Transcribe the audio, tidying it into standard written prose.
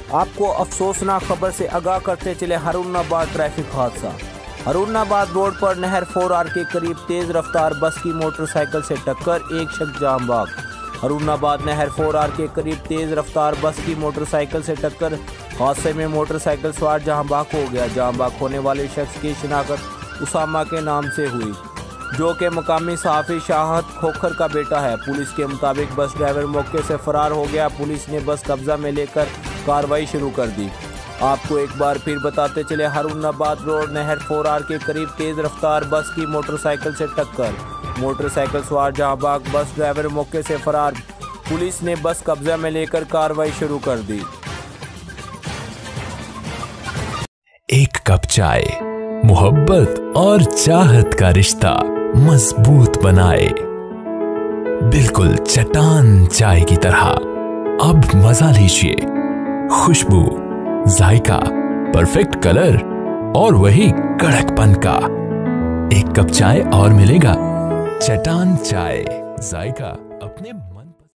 आपको अफसोसनाक खबर से आगाह करते चले हारूनाबाद ट्रैफिक हादसा। हारूनाबाद रोड पर नहर 4R के करीब तेज रफ्तार बस की मोटरसाइकिल से टक्कर, एक शख्स जान बाग। हारूनाबाद नहर 4R के करीब तेज रफ्तार बस की मोटरसाइकिल से टक्कर, हादसे में मोटरसाइकिल सवार जहां बाग हो गया। जहां बाग होने वाले शख्स की शिनाख्त उसामा के नाम से हुई, जो कि मकामी सहाफ़ी शाहद खोखर का बेटा है। पुलिस के मुताबिक बस ड्राइवर मौके से फरार हो गया। पुलिस ने बस कब्जा में लेकर कार्रवाई शुरू कर दी। आपको एक बार फिर बताते चले, हारूनाबाद रोड नहर 4R के करीब तेज रफ्तार बस की मोटरसाइकिल से टक्कर, मोटरसाइकिल सवार जहां बाग, बस ड्राइवर मौके से फरार। पुलिस ने बस कब्जा में लेकर कार्रवाई शुरू कर दी। एक कप चाय मोहब्बत और चाहत का रिश्ता मजबूत बनाए, बिल्कुल चट्टान चाय की तरह। अब मजा लीजिए, खुशबू, जायका, परफेक्ट कलर और वही कड़कपन का। एक कप चाय और मिलेगा। चट्टान चाय, जायका अपने